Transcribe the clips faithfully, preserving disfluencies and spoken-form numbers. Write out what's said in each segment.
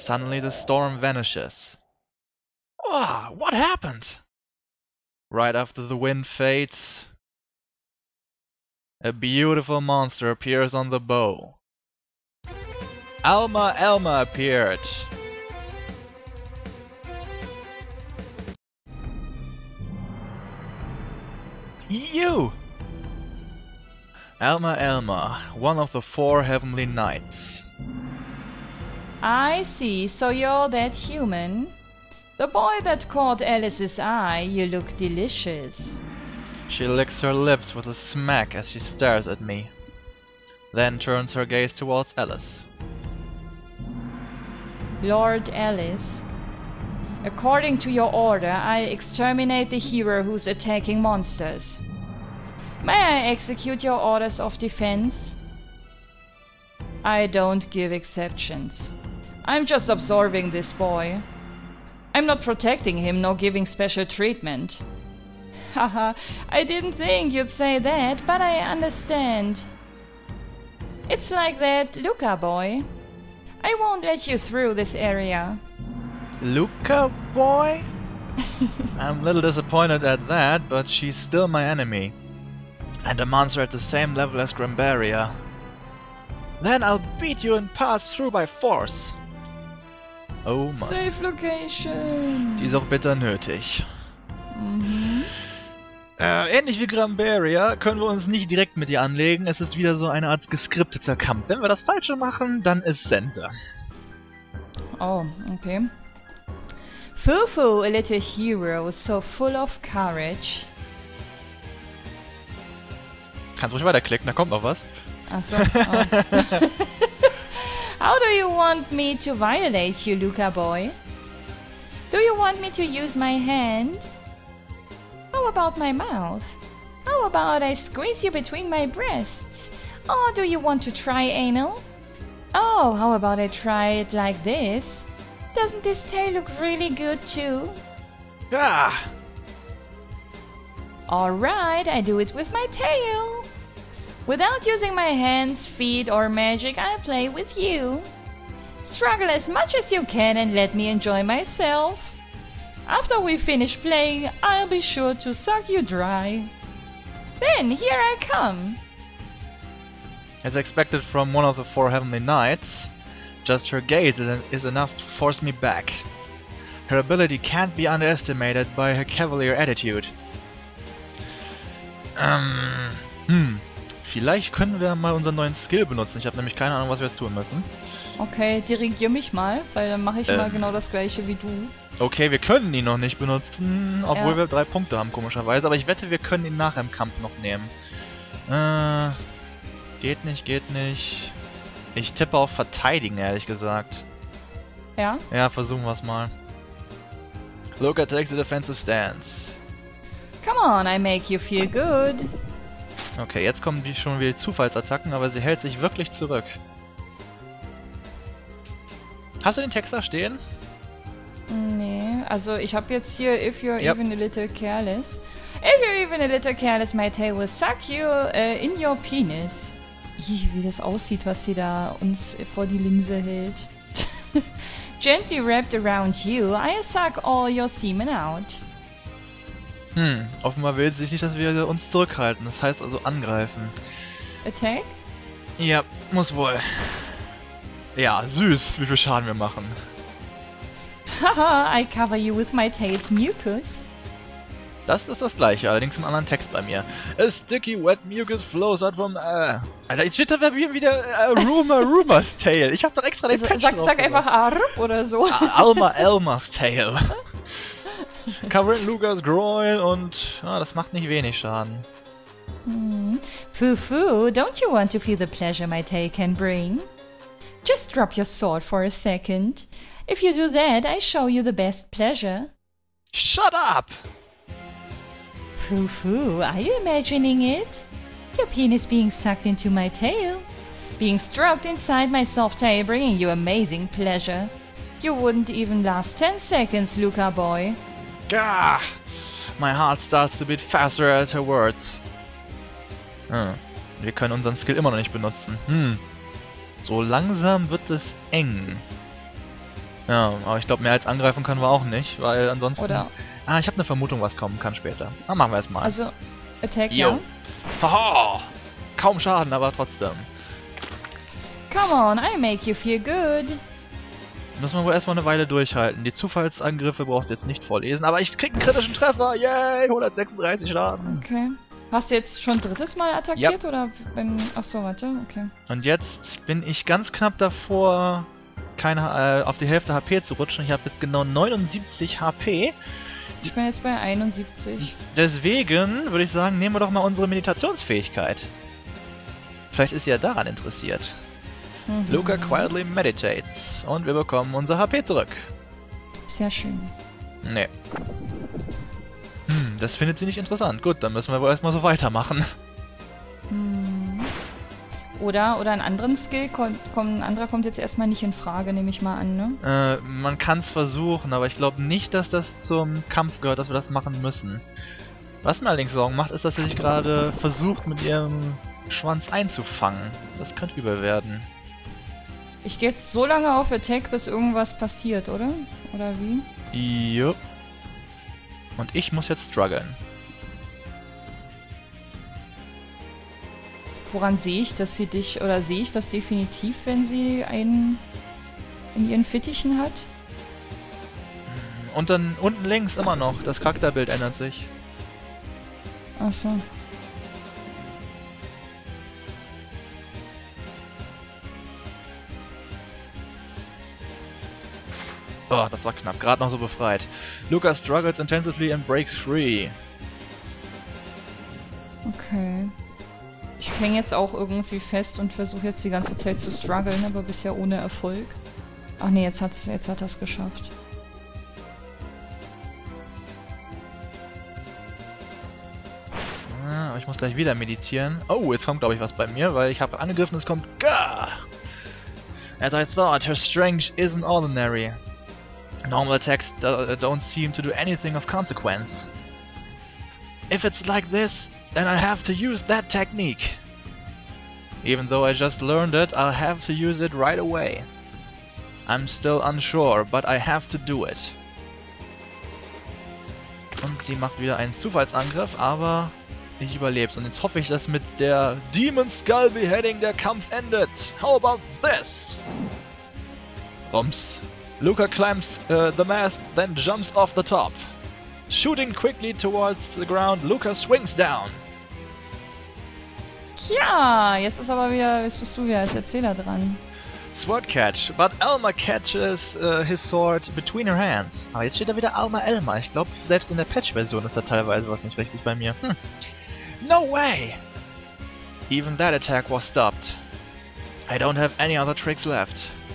Suddenly the storm vanishes. Ah, what happened? Right after the wind fades, a beautiful monster appears on the bow. Alma Elma appeared. You! Alma Elma, one of the four heavenly knights. I see, so you're that human. The boy that caught Alice's eye, you look delicious. She licks her lips with a smack as she stares at me, then turns her gaze towards Alice. Lord Alice, according to your order, I exterminate the hero who's attacking monsters. May I execute your orders of defense? I don't give exceptions. I'm just absorbing this boy. I'm not protecting him nor giving special treatment. Haha, I didn't think you'd say that, but I understand. It's like that Luca boy. I won't let you through this area. Luca boy? I'm a little disappointed at that, but she's still my enemy. And a monster at the same level as Grambaria. Then I'll beat you and pass through by force. Oh Mann. Safe location. Die ist auch bitter nötig. Mhm. Äh, ähnlich wie Grambaria können wir uns nicht direkt mit ihr anlegen. Es ist wieder so eine Art geskripteter Kampf. Wenn wir das Falsche machen, dann ist Sente. Oh, okay. Fufu, a little hero, so full of courage. Kannst ruhig weiterklicken, da kommt noch was. Achso. Oh. How do you want me to violate you, Luca boy? Do you want me to use my hand? How about my mouth? How about I squeeze you between my breasts? Or do you want to try anal? Oh, how about I try it like this? Doesn't this tail look really good too? Ja! Alright, I do it with my tail. Without using my hands, feet or magic, I play with you. Struggle as much as you can and let me enjoy myself. After we finish playing, I'll be sure to suck you dry. Then, here I come. As expected from one of the four heavenly knights, just her gaze is, en is enough to force me back. Her ability can't be underestimated by her cavalier attitude. Ähm, hm. Vielleicht können wir mal unseren neuen Skill benutzen. Ich habe nämlich keine Ahnung, was wir jetzt tun müssen. Okay, dirigier mich mal, weil dann mache ich Ähm. mal genau das gleiche wie du. Okay, wir können ihn noch nicht benutzen, obwohl Ja. wir drei Punkte haben, komischerweise. Aber ich wette, wir können ihn nachher im Kampf noch nehmen. Äh, geht nicht, geht nicht. Ich tippe auf Verteidigen, ehrlich gesagt. Ja? Ja, versuchen wir es mal. Luca takes the defensive stance. Come on, I make you feel good. Okay, jetzt kommen die schon wieder Zufallsattacken, aber sie hält sich wirklich zurück. Hast du den Text da stehen? Nee, also ich habe jetzt hier, if you're Yep. even a little careless. If you're even a little careless, my tail will suck you uh, in your penis. Ih, wie das aussieht, was sie da uns vor die Linse hält. Gently wrapped around you, I suck all your semen out. Hm, offenbar will sie sich nicht, dass wir uns zurückhalten. Das heißt also angreifen. Attack? Ja, muss wohl. Ja, süß, wie viel Schaden wir machen. Haha, I cover you with my tail's mucus. Das ist das gleiche, allerdings im anderen Text bei mir. A sticky wet mucus flows out from... Äh, Alter, jetzt steht da wieder äh, Rumor, Rumor's Tail. Ich hab doch extra den Also, Patch sag, drauf sag gemacht. einfach Arp oder so. Ah, Alma Elma's Tail. Covering Luca's groin und... Ah, das macht nicht wenig Schaden. Hmm. Foo-foo, don't you want to feel the pleasure my tail can bring? Just drop your sword for a second. If you do that, I show you the best pleasure. Shut up! Foo-foo, are you imagining it? Your penis being sucked into my tail. Being stroked inside my soft tail, bringing you amazing pleasure. You wouldn't even last ten seconds, Luca boy. Gah! My heart starts to beat faster at her words. Hm. Wir können unseren Skill immer noch nicht benutzen. Hm. So langsam wird es eng. Ja, aber ich glaube, mehr als angreifen können wir auch nicht, weil ansonsten... Oder? Ah, ich habe eine Vermutung, was kommen kann später. Na, machen wir es mal. Also, Attack, Jo. ja? Haha! Kaum Schaden, aber trotzdem. Come on, I make you feel good. Müssen wir wohl erstmal eine Weile durchhalten. Die Zufallsangriffe brauchst du jetzt nicht vorlesen, aber ich krieg einen kritischen Treffer! Yay! hundertsechsunddreißig Schaden! Okay. Hast du jetzt schon drittes Mal attackiert, oder beim... Achso, warte, okay. Und jetzt bin ich ganz knapp davor, keine, äh, auf die Hälfte H P zu rutschen. Ich habe jetzt genau neunundsiebzig H P. Ich bin jetzt bei einundsiebzig. Deswegen würde ich sagen, nehmen wir doch mal unsere Meditationsfähigkeit. Vielleicht ist sie ja daran interessiert. Mhm. Luca quietly meditates. Und wir bekommen unser H P zurück. Sehr schön. Nee. Hm, das findet sie nicht interessant. Gut, dann müssen wir wohl erstmal so weitermachen. Hm. Oder, oder einen anderen Skill, kommt, kommt, ein anderer kommt jetzt erstmal nicht in Frage, nehme ich mal an, ne? Äh, man kann es versuchen, aber ich glaube nicht, dass das zum Kampf gehört, dass wir das machen müssen. Was mir allerdings Sorgen macht, ist, dass sie sich gerade versucht, mit ihrem Schwanz einzufangen. Das könnte übel werden. Ich gehe jetzt so lange auf Attack, bis irgendwas passiert, oder? Oder wie? Jupp. Und ich muss jetzt strugglen. Woran sehe ich, dass sie dich, oder sehe ich das definitiv, wenn sie einen in ihren Fittichen hat? Und dann unten links immer noch, das Charakterbild ändert sich. Achso. Oh, das war knapp, gerade noch so befreit. Luca struggles intensively and breaks free. Okay. Ich hänge jetzt auch irgendwie fest und versuche jetzt die ganze Zeit zu strugglen, aber bisher ohne Erfolg. Ach nee, jetzt hat's, jetzt hat er es geschafft. Ah, aber ich muss gleich wieder meditieren. Oh, jetzt kommt glaube ich was bei mir, weil ich habe angegriffen, es kommt Gah! As I thought, her strength isn't ordinary. Normal attacks do don't seem to do anything of consequence. If it's like this, then I have to use that technique. Even though I just learned it, I'll have to use it right away. I'm still unsure, but I have to do it. Und sie macht wieder einen Zufallsangriff, aber ich überlebe. Und jetzt hoffe ich, dass mit der Demon Skull Beheading der Kampf endet. How about this? Rums. Luca climbs uh, the mast, then jumps off the top. Shooting quickly towards the ground, Luca swings down. Ja, jetzt ist aber wieder, jetzt bist du wieder als Erzähler dran. Sword catch, but Alma catches uh, his sword between her hands. Aber jetzt steht da wieder Alma Elma. Ich glaube, selbst in der Patch-Version ist da teilweise was nicht richtig bei mir. Hm. No way! Even that attack was stopped. I don't have any other tricks left.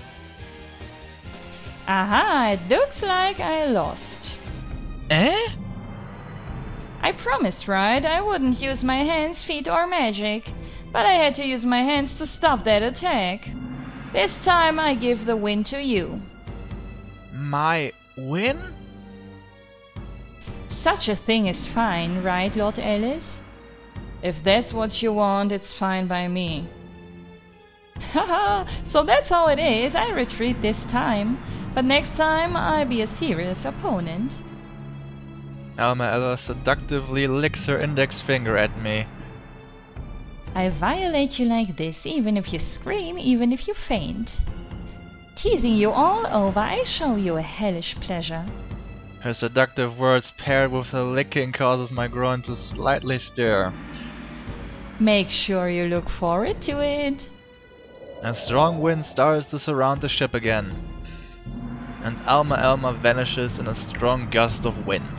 Aha, it looks like I lost. Eh? I promised, right? I wouldn't use my hands, feet or magic. But I had to use my hands to stop that attack. This time I give the win to you. My win? Such a thing is fine, right, Lord Alice? If that's what you want, it's fine by me. Haha, so that's how it is. I retreat this time. But next time I'll be a serious opponent. Alma Ella seductively licks her index finger at me. I violate you like this, even if you scream, even if you faint. Teasing you all over, I show you a hellish pleasure. Her seductive words paired with her licking causes my groin to slightly stir. Make sure you look forward to it. A strong wind starts to surround the ship again. And Alma Elma vanishes in a strong gust of wind.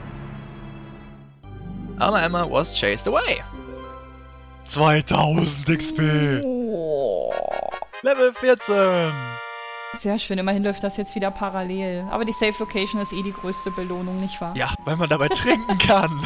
Alma Elma was chased away. zweitausend X P! Oh. Level vierzehn! Sehr schön, immerhin läuft das jetzt wieder parallel. Aber die Safe Location ist eh die größte Belohnung, nicht wahr? Ja, weil man dabei trinken kann.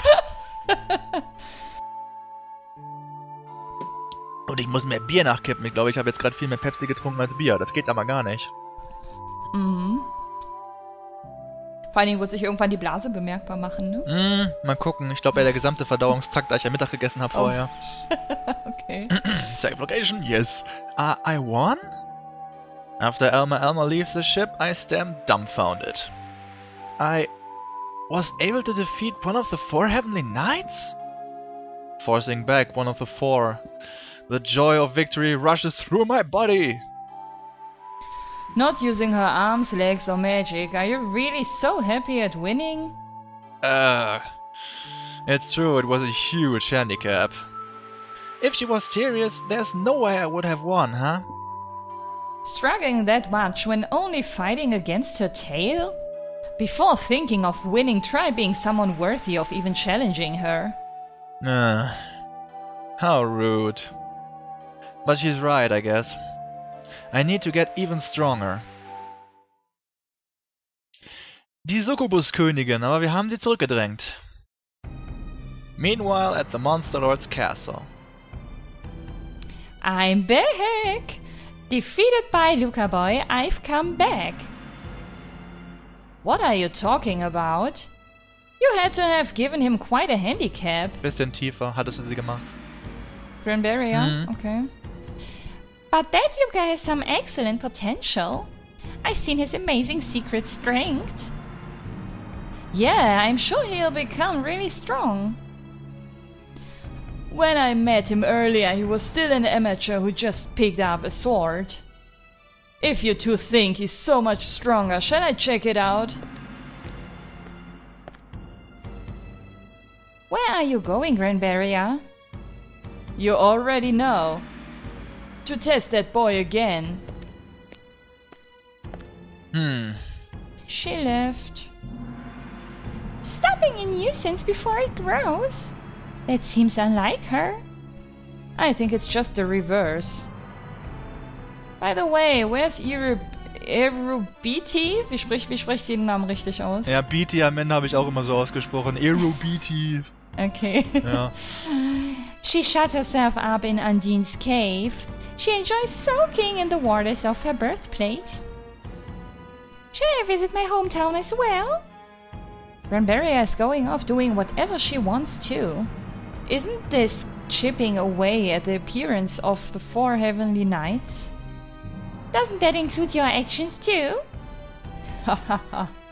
Und ich muss mehr Bier nachkippen. Ich glaube, ich habe jetzt gerade viel mehr Pepsi getrunken als Bier. Das geht aber gar nicht. Mhm. Vor allen Dingen wird sich irgendwann die Blase bemerkbar machen, ne? Mm, mal gucken. Ich glaube, ja, der gesamte Verdauungstrakt, da ich ja Mittag gegessen habe Oh. vorher. Okay. Safe location, yes. Uh, I won? After Elma Elma leaves the ship, I stand dumbfounded. I was able to defeat one of the four Heavenly Knights? Forcing back one of the four. The joy of victory rushes through my body. Not using her arms, legs or magic, are you really so happy at winning? Uh, it's true, it was a huge handicap. If she was serious, there's no way I would have won, huh? Struggling that much when only fighting against her tail? Before thinking of winning, try being someone worthy of even challenging her. Uh, how rude. But she's right, I guess. I need to get even stronger. Die Succubus-Königin, aber wir haben sie zurückgedrängt. Meanwhile at the Monster Lord's castle. I'm back! Defeated by Luca Boy, I've come back. What are you talking about? You had to have given him quite a handicap. Bisschen tiefer hattest du sie gemacht. Granberria? Mhm. Okay. But that Luca has some excellent potential. I've seen his amazing secret strength. Yeah, I'm sure he'll become really strong. When I met him earlier, he was still an amateur who just picked up a sword. If you two think he's so much stronger, shall I check it out? Where are you going, Granberria? You already know. To test that boy again. Hmm. She left. Stopping a nuisance before it grows? That seems unlike her. I think it's just the reverse. By the way, where's Eru... Erubiti? Wie spricht wie spricht den Namen richtig aus? Ja, Beatty am Ende habe ich auch immer so ausgesprochen. Erubiti. Okay. Ja. She shut herself up in Undine's cave. She enjoys soaking in the waters of her birthplace. Shall I visit my hometown as well? Granberria is going off doing whatever she wants to. Isn't this chipping away at the appearance of the four Heavenly Knights? Doesn't that include your actions too? Ha ha ha.